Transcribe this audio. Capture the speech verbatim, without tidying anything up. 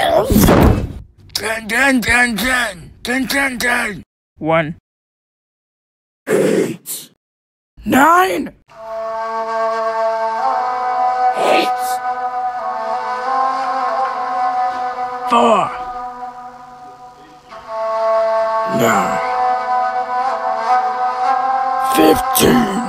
Ten, ten, ten, ten, ten, ten, ten. One. Eight. Nine. Eight. Four. Nine. Fifteen.